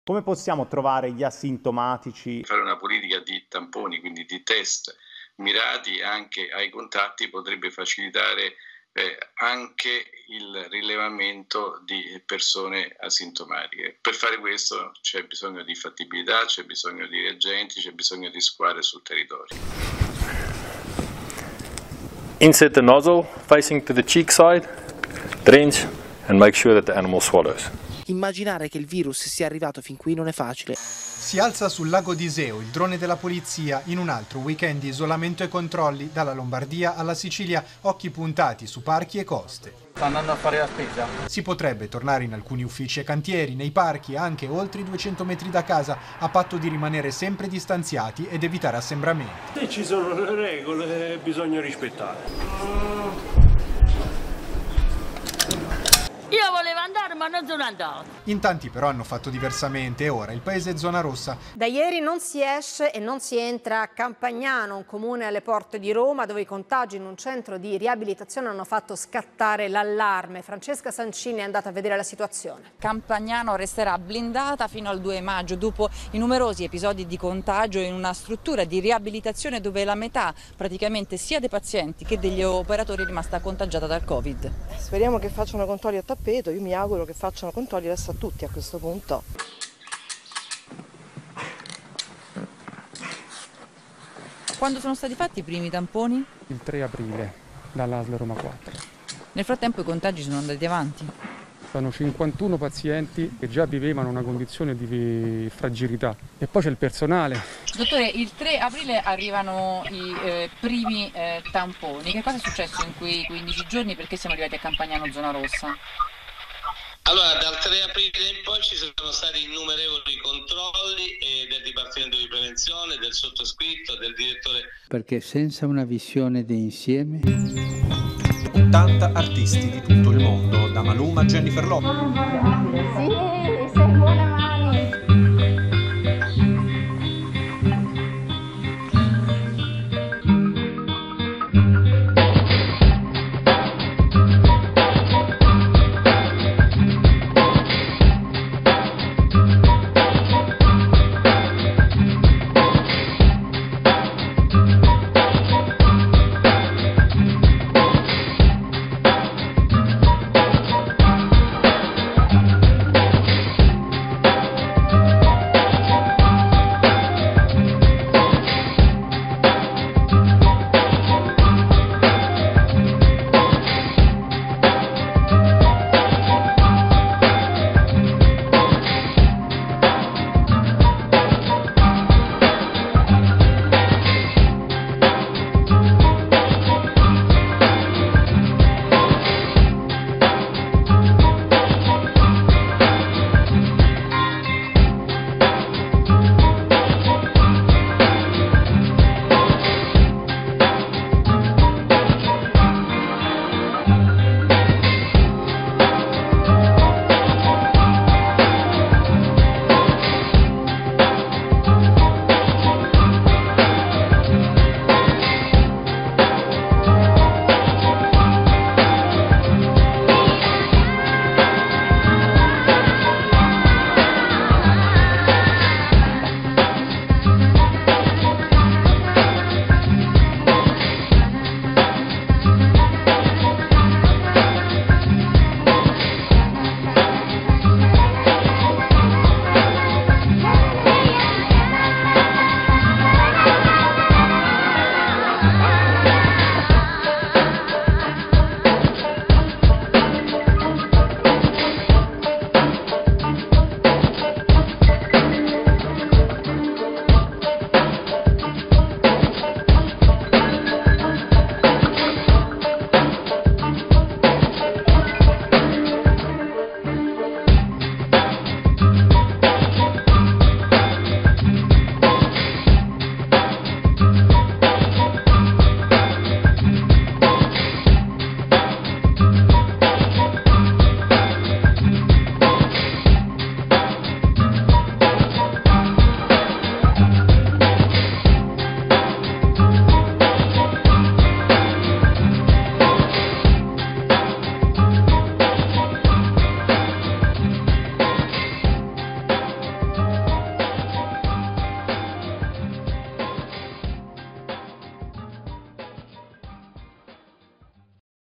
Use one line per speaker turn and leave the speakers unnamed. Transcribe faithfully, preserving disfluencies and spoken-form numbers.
Come possiamo trovare gli asintomatici?
Fare una politica di tamponi, quindi di test mirati anche ai contatti, potrebbe facilitare eh, anche il rilevamento di persone asintomatiche. Per fare questo c'è bisogno di fattibilità, c'è bisogno di reagenti, c'è bisogno di squadre sul territorio.
Insert the nozzle facing to the cheek side, drench and make sure that the animal swallows.
Immaginare che il virus sia arrivato fin qui non è facile.
Si alza sul lago di Iseo il drone della polizia in un altro weekend di isolamento e controlli, dalla Lombardia alla Sicilia, occhi puntati su parchi e coste.
Sta andando a fare la spesa?
Si potrebbe tornare in alcuni uffici e cantieri, nei parchi, anche oltre i duecento metri da casa, a patto di rimanere sempre distanziati ed evitare assembramenti.
Se ci sono le regole, bisogna rispettare.
Io volevo andare ma non sono andato.
In tanti però hanno fatto diversamente e ora il paese è zona rossa.
Da ieri non si esce e non si entra a Campagnano, un comune alle porte di Roma, dove i contagi in un centro di riabilitazione hanno fatto scattare l'allarme. Francesca Sancini è andata a vedere la situazione.
Campagnano resterà blindata fino al due maggio dopo i numerosi episodi di contagio in una struttura di riabilitazione dove la metà praticamente sia dei pazienti che degli operatori è rimasta contagiata dal Covid.
Speriamo che facciano controlli a tappeto, io mi auguro che facciano controlli adesso a tutti a questo punto.
Quando sono stati fatti i primi tamponi?
Il tre aprile, dall'A S L Roma quattro.
Nel frattempo i contagi sono andati avanti?
Sono cinquantuno pazienti che già vivevano una condizione di fragilità e poi c'è il personale.
Dottore, il tre aprile arrivano i eh, primi eh, tamponi. Che cosa è successo in quei quindici giorni? Perché siamo arrivati a Campagnano zona rossa?
Allora, dal tre aprile in poi ci sono stati innumerevoli controlli eh, del Dipartimento di Prevenzione, del sottoscritto, del direttore.
Perché senza una visione d'insieme...
ottanta artisti di tutto il mondo, da Maluma a Jennifer Lopez.